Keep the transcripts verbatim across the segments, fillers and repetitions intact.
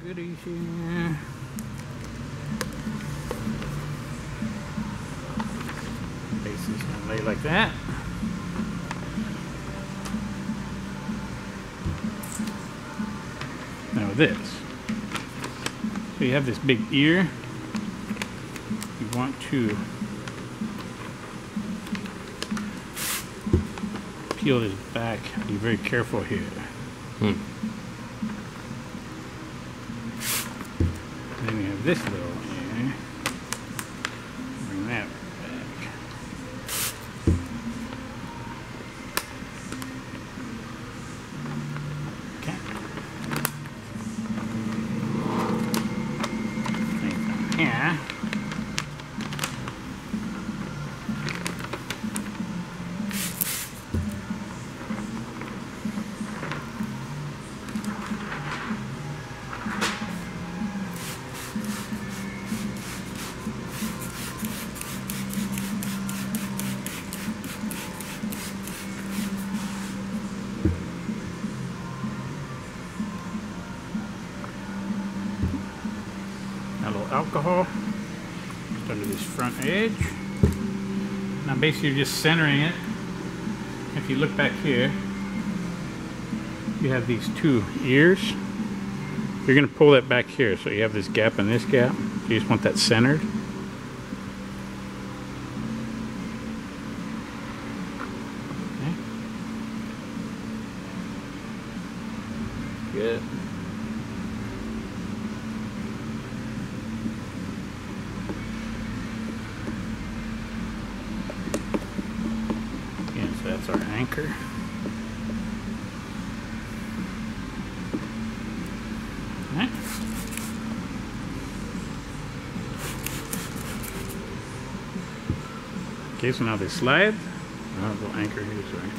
goodies here. Base is gonna lay like that. Now this. So you have this big ear. You want to peel this back. Be very careful here. Hmm. And then we have this little ear. Bring that back. Okay. Like here. A little alcohol just under this front edge. Now basically you're just centering it. If you look back here, you have these two ears. You're going to pull that back here, so you have this gap and this gap. You just want that centered. Okay. Good. Again, so that's our anchor. Alright. Okay, so now they slide. I'll go anchor here, sorry.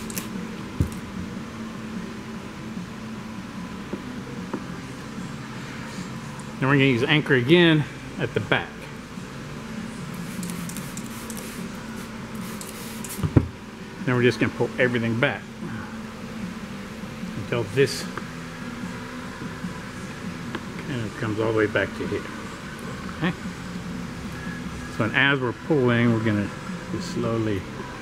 Then we're going to use anchor again at the back. Then we're just going to pull everything back until this kind of comes all the way back to here. Okay? So and as we're pulling, we're going to just slowly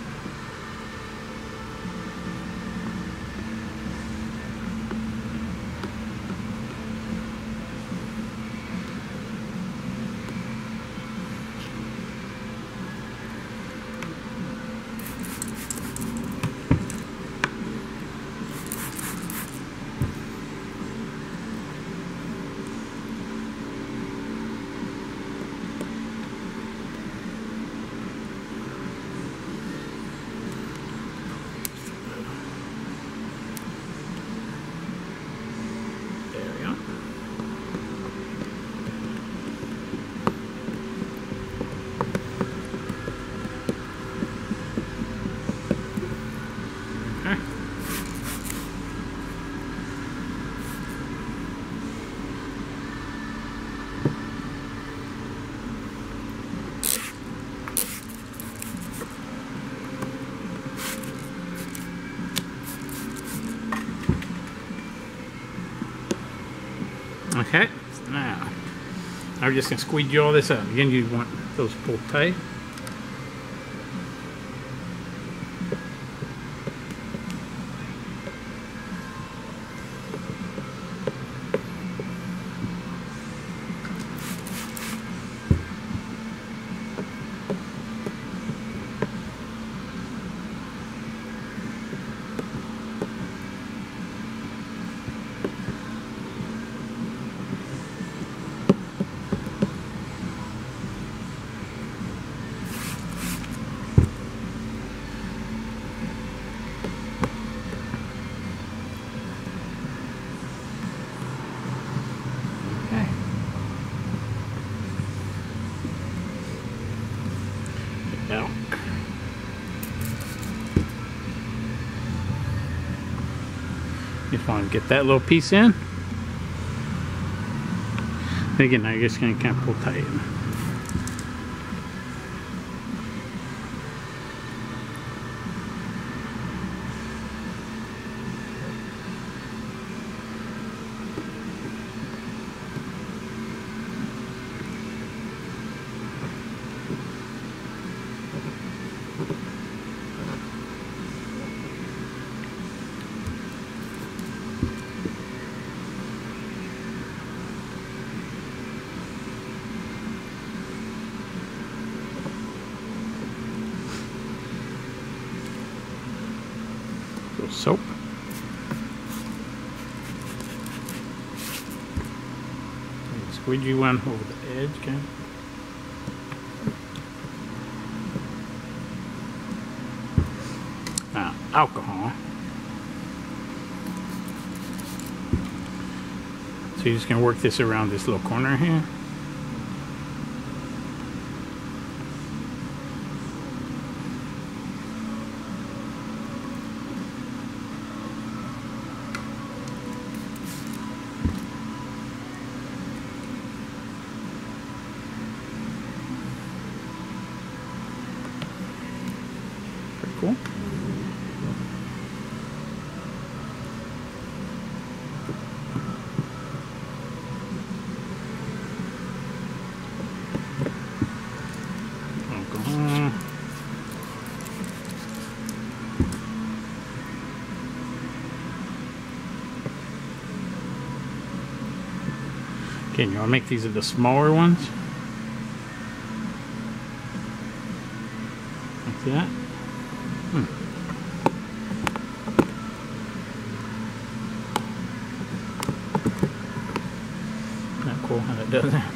Okay, now I'm just going to squeegee all this out. Again, you want those pulled tight. Now, just want to get that little piece in. And again, now you're just going to kind of pull tight. soap. Squeegee one over the edge, okay. Now, alcohol. So you're just going to work this around this little corner here. Pretty cool. Okay, you want to make these are the smaller ones? Like that. Hmm. Not cool how that does it.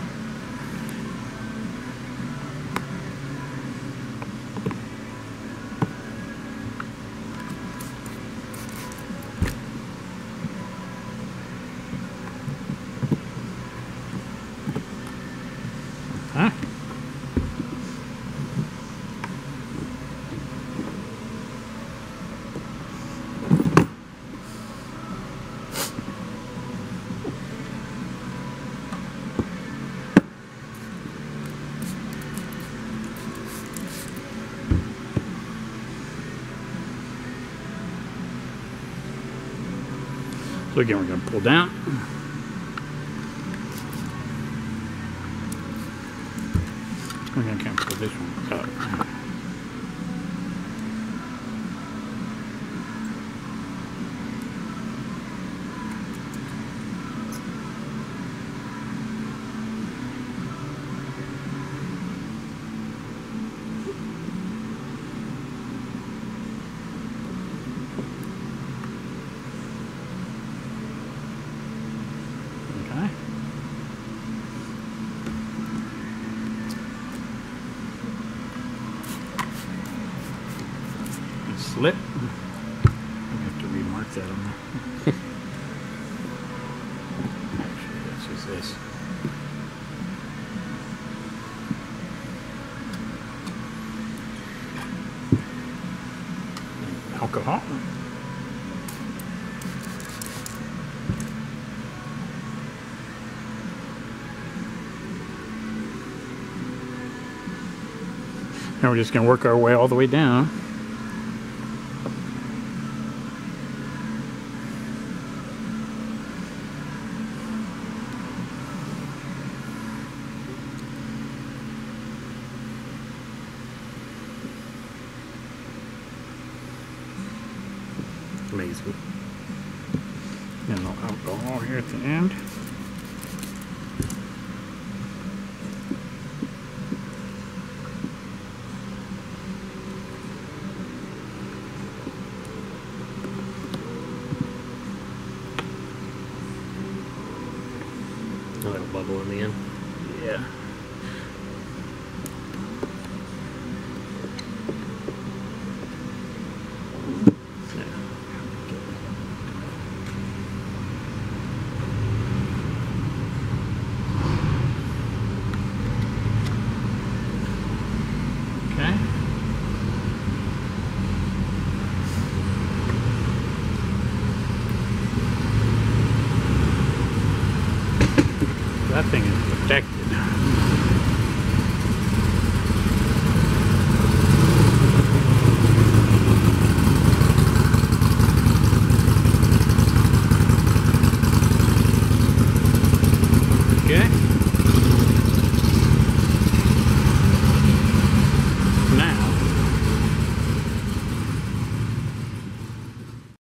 Huh? So again, we're going to pull down. We're going to kind of pull this one up. Slip. I have to remark that on there. Actually, let's use this. Alcohol. Now we're just going to work our way all the way down. Amazing. And a little alcohol here at the end. A little bubble in the end. Yeah. That thing is protected. Okay.